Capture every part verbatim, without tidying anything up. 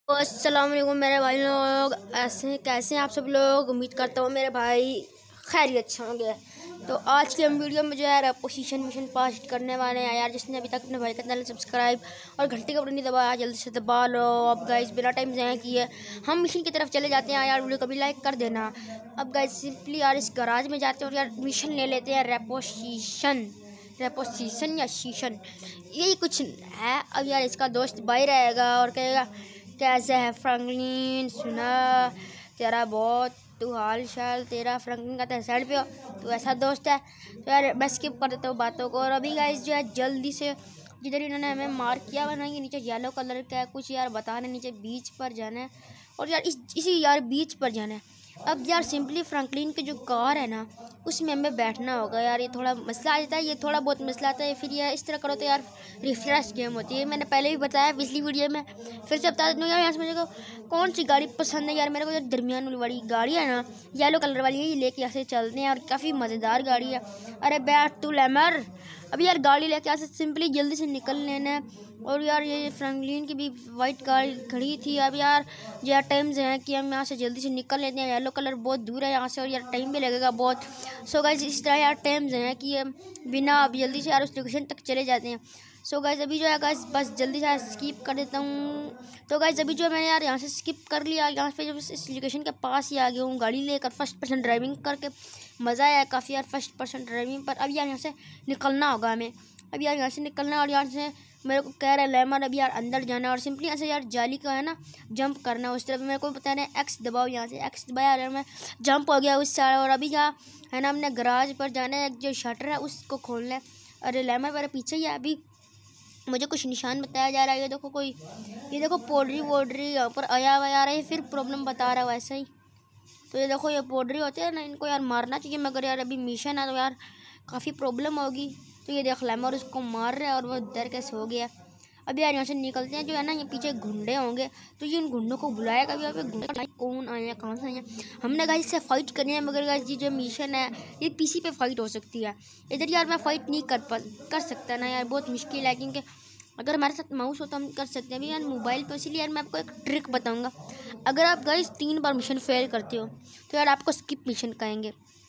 तो अस्सलाम वालेकुम मेरे भाई लोग, ऐसे कैसे हैं आप सब लोग। उम्मीद करता हूँ मेरे भाई खैरियत से होंगे। तो आज की हम वीडियो में जो है पोजीशन मिशन पास करने वाले हैं यार। जिसने अभी तक अपने भाई का चैनल सब्सक्राइब और घंटी का बटन नहीं दबाया जल्दी से दबा लो। अब गाइस बिना टाइम ज़ाया किए हम मिशन की तरफ चले जाते हैं यार। वीडियो को भी लाइक कर देना। अब गाइस सिंपली यार इस गराज में जाते हैं और यार मिशन ले लेते हैं रेपोजिशन रेपोजिशन या शीशन यही कुछ है। अब यार इसका दोस्त भाई रहेगा और कहेगा कैसे है फ्रैंकलिन, सुना तेरा बहुत तू हाल शाल तेरा फ्रैंकलिन का साइड पे हो, तू ऐसा दोस्त है। तो यार मैं स्किप कर देता हूँ बातों को। और अभी गाइस जो है जल्दी से जिधर इन्होंने हमें मार्क किया हुआ ना, ये नीचे येलो कलर का है कुछ यार बता रहे नीचे बीच पर जाना है और यार इस इसी यार बीच पर जाना है। अब यार सिंपली फ्रैंकलिन की जो कार है ना उसमें हमें बैठना होगा यार। ये थोड़ा मसला आ जाता है, ये थोड़ा बहुत मसला आता है। फिर ये इस तरह करो तो यार रिफ्रेश गेम होती है। मैंने पहले भी बताया पिछली वीडियो में, फिर से बता देता हूँ यार। यहाँ से मुझे को कौन सी गाड़ी पसंद है यार। मेरे को जो दरमियान वाली गाड़ी है ना येलो कलर वाली है, ये लेके यहाँ से चलते हैं और काफ़ी मज़ेदार गाड़ी है। अरे बैठ तू लेमर, अभी यार गाड़ी लेके यहाँ से सिंपली जल्दी से निकल लेना है। और यार ये फ्रैंकलिन की भी वाइट कार खड़ी थी। अब यार जो यार टाइम्स हैं कि हम यहाँ से जल्दी से निकल लेते हैं। येलो कलर बहुत दूर है यहाँ से और यार टाइम भी लगेगा बहुत। सो गाइस इस तरह यार टाइम्स हैं कि बिना अब जल्दी से यार उस लोकेशन तक चले जाते हैं। सो गाइस अभी जो है गाइस बस जल्दी से स्किप कर देता हूँ। तो गाइस अभी जो मैंने यार यहाँ से स्किप कर लिया, यहाँ पे जब इस लोकेशन के पास ही आ गया हूँ गाड़ी लेकर फर्स्ट पर्सन ड्राइविंग करके। मज़ा आया काफ़ी यार फर्स्ट पर्सन ड्राइविंग पर। अब यार यहाँ से निकलना होगा हमें। अब यार यहाँ से निकलना और यहाँ से मेरे को कह रहा है लेमन अभी यार अंदर जाना और सिंपली ऐसे यार जाली का है ना जंप करना उस तरफ। मेरे को पता है ना एक्स दबाओ, यहाँ से एक्स दबाया यार मैं जंप हो गया उस साइड। और अभी क्या है ना हमने गराज पर जाना है, जो शटर है उसको खोलना है। अरे लेमन मेरे पीछे ही है। अभी मुझे कुछ निशान बताया जा रहा है, ये देखो कोई, ये देखो पोड्री वोड्री यहाँ पर आया हुआ यार, ये फिर प्रॉब्लम बता रहा है वैसे ही। तो ये देखो ये पोड्री होते हैं ना, इनको यार मारना चाहिए मगर यार अभी मिशन है तो यार काफ़ी प्रॉब्लम होगी। तो ये देख लेमर उसको मार रहा है और वो डर के सो गया। अब यार यहाँ से निकलते हैं। जो है ना ये पीछे गुंडे होंगे तो ये इन गुंडों को बुलाएगा। अभी यहाँ पे गुंडे कौन आए हैं कहाँ से आए हैं, हमने गाइस से फाइट करनी है। मगर गाइस ये जो मिशन है ये पीसी पे फाइट हो सकती है। इधर यार मैं फाइट नहीं कर पा कर सकता ना यार, बहुत मुश्किल है। क्योंकि अगर हमारे साथ माउस हो तो हम कर सकते हैं। अभी यार मोबाइल पर, इसीलिए यार मैं आपको एक ट्रिक बताऊँगा। अगर आप गाइस तीन बार मिशन फेल करते हो तो यार आपको स्किप मिशन कहेंगे।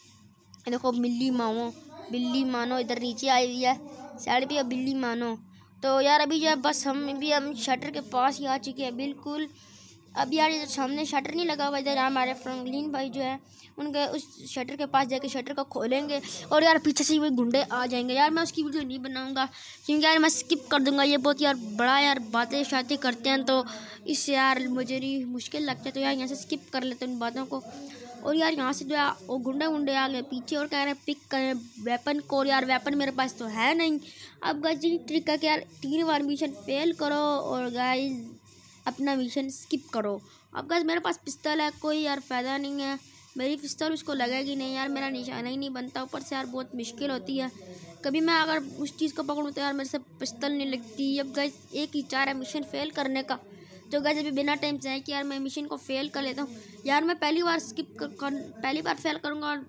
देखो बिल्ली मानो बिल्ली मानो इधर नीचे आई हुई है साइड पे, बिल्ली मानो। तो यार अभी जो है बस हम भी हम शटर के पास ही आ चुके हैं बिल्कुल। अब यार इधर सामने शटर नहीं लगा हुआ, इधर हमारे फ्रैंकलिन भाई जो है उनके उस शटर के पास जाके शटर को खोलेंगे और यार पीछे से वो गुंडे आ जाएंगे। यार मैं उसकी वीडियो नहीं बनाऊंगा क्योंकि यार मैं स्किप कर दूंगा। ये बहुत यार बड़ा यार बातें शातें करते हैं तो इससे यार मुझे नहीं मुश्किल लगता है। तो यार यहाँ से स्किप कर लेते हैं उन बातों को। और यार यहाँ से जो है वो गुंडे गुंडे आ गए पीछे और कह रहे हैं पिक करें वेपन को। यार वेपन मेरे पास तो है नहीं। अब गाइस ये ट्रिक है कि यार तीन बार मिशन फेल करो और गाइस अपना मिशन स्किप करो। अब गाइस मेरे पास पिस्तौल है, कोई यार फ़ायदा नहीं है, मेरी पिस्तौल उसको लगेगी नहीं यार, मेरा निशाना ही नहीं बनता। ऊपर से यार बहुत मुश्किल होती है, कभी मैं अगर उस चीज़ को पकड़ूँ तो यार मेरे से पिस्तौल नहीं लगती। अब गाइस एक ही चार है मिशन फेल करने का। तो गाइस अभी बिना टाइम से है कि यार मैं मिशन को फेल कर लेता हूँ। यार मैं पहली बार स्किप कर, कर पहली बार फेल करूँगा और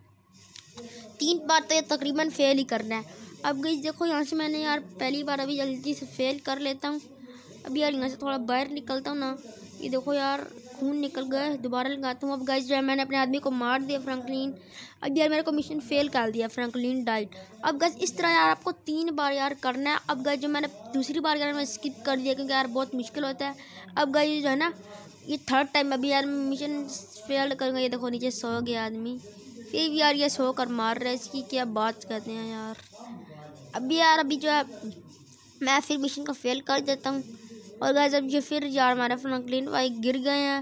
तीन बार तो ये तकरीबन फेल ही करना है। अब गाइस देखो यहाँ से मैंने यार पहली बार अभी जल्दी से फेल कर लेता हूँ। अभी यार यहाँ से थोड़ा बाहर निकलता हूँ ना, ये देखो यार खून निकल गया, दोबारा लगाता हूँ। अब गाइस जो है मैंने अपने आदमी को मार दिया फ्रैंकलिन। अब यार मेरे को मिशन फेल कर दिया, फ्रैंकलिन डाइट। अब गाइस इस तरह यार आपको तीन बार यार करना है। अब गाइस जो मैंने दूसरी बार यार मैं स्किप कर दिया क्योंकि यार बहुत मुश्किल होता है। अब गाइस जो है ना ये थर्ड टाइम अभी यार मिशन फेल करूँगा। ये देखो नीचे सो गया आदमी, फिर भी यार ये सो कर मार रहा है, इसकी क्या बात करते हैं यार। अभी यार अभी जो है मैं फिर मिशन को फेल कर देता हूँ। और गाइस अब ये फिर यार हमारे फ्रैंकलिन भाई गिर गए हैं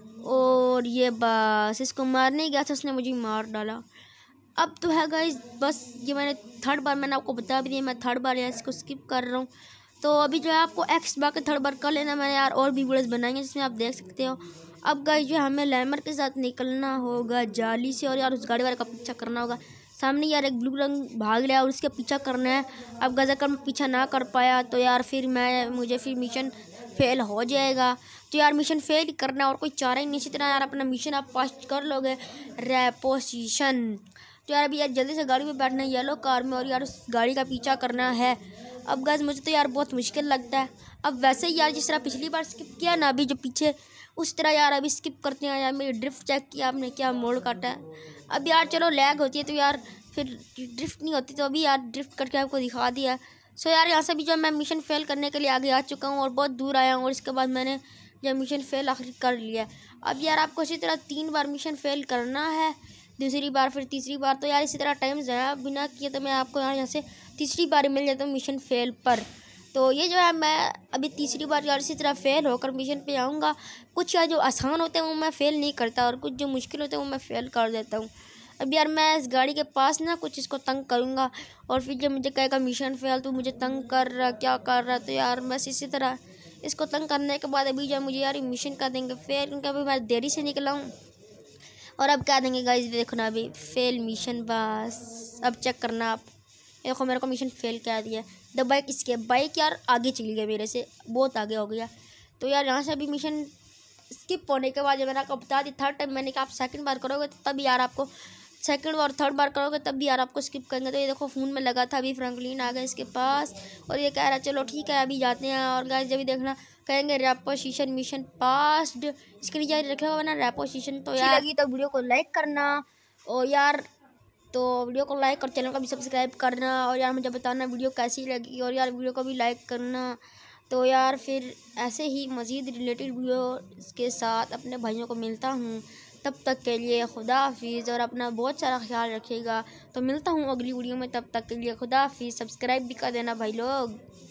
और ये बस इसको मारने गया था, उसने मुझे मार डाला। अब तो है गाइस बस ये मैंने थर्ड बार मैंने आपको बता भी दिया, मैं थर्ड बार यार इसको स्किप कर रहा हूँ। तो अभी जो है आपको एक्स दबा के थर्ड बार कर लेना। मैंने यार और भी वीडियोस बनाएंगे जिसमें आप देख सकते हो। अब गाइस जो हमें लेमर के साथ निकलना होगा जाली से और यार उस गाड़ी वाले का पीछा करना होगा। सामने यार एक ब्लू रंग भाग लिया और उसके पीछा करना है। अब गाइस अगर मैं पीछा ना कर पाया तो यार फिर मैं मुझे फिर मिशन फेल हो जाएगा। तो यार मिशन फेल ही करना है और कोई चारा ही नहीं। इसी तरह यार अपना मिशन आप पास कर लोगे रेपोजिशन। तो यार अभी यार जल्दी से गाड़ी में बैठना है येलो कार में और यार उस गाड़ी का पीछा करना है। अब गाइस मुझे तो यार बहुत मुश्किल लगता है। अब वैसे ही यार जिस तरह पिछली बार स्किप किया ना अभी जो पीछे, उस तरह यार अभी स्किप करते हैं यार। मेरी ड्रिफ्ट चेक किया आपने, क्या मोड़ काटा है। अब यार चलो लैग होती है तो यार फिर ड्रिफ्ट नहीं होती, तो अभी यार ड्रिफ्ट करके आपको दिखा दिया। सो यार यहाँ से भी जो मैं मिशन फेल करने के लिए आगे आ चुका हूँ और बहुत दूर आया हूँ, और इसके बाद मैंने जो मिशन फेल आखिर कर लिया। अब यार आपको इसी तरह तीन बार मिशन फेल करना है, दूसरी बार फिर तीसरी बार। तो यार इसी तरह टाइम ज़ाया बिना किए तो मैं आपको यार यहाँ से तीसरी बार मिल जाता हूँ मिशन फेल पर। तो ये जो है मैं अभी तीसरी बार यार इसी तरह फेल होकर मिशन पे आऊँगा। कुछ यार जो आसान होते हैं वो मैं फ़ेल नहीं करता, और कुछ जो मुश्किल होते हैं वो मैं फ़ेल कर देता हूँ। अब यार मैं इस गाड़ी के पास ना कुछ इसको तंग करूँगा, और फिर जब मुझे कहेगा मिशन फेल तो मुझे तंग कर रहा क्या कर रहा, तो यार बस इसी तरह इसको तंग करने के बाद अभी जब मुझे यार मिशन कर देंगे फेल, क्योंकि अभी मैं देरी से निकला हूँ। और अब क्या देंगे गाइस, देखो ना अभी फेल मिशन, बस अब चेक करना आप। देखो मेरे को मिशन फेल क्या दिया। द बाइक इसके बाइक यार आगे चली गई, मेरे से बहुत आगे हो गया। तो यार यहाँ से अभी मिशन स्किप होने के बाद जब मैंने आपको बता दी थर्ड टाइम मैंने कहा आप सेकंड बार करोगे तब यार आपको सेकंड और थर्ड बार करोगे तब भी यार आपको स्किप करेंगे। तो ये देखो फ़ोन में लगा था, अभी फ्रैंकलिन आ गया इसके पास और ये कह रहा है चलो ठीक है अभी जाते हैं। और गाइस जब भी देखना कहेंगे रेपोजिशन मिशन पास्ड, इसके नीचे रखा हुआ ना रेपोजिशन। तो यार लगी तो वीडियो को लाइक करना, और यार तो वीडियो को लाइक और चैनल को भी सब्सक्राइब करना, और यार मुझे बताना वीडियो कैसी लगी, और यार वीडियो को भी लाइक करना। तो यार फिर ऐसे ही मज़ीद रिलेटेड वीडियो के साथ अपने भाइयों को मिलता हूँ। तब तक के लिए खुदा हाफिज़, और अपना बहुत सारा ख्याल रखिएगा। तो मिलता हूँ अगली वीडियो में, तब तक के लिए खुदा हाफिज़। सब्सक्राइब भी कर देना भाई लोग।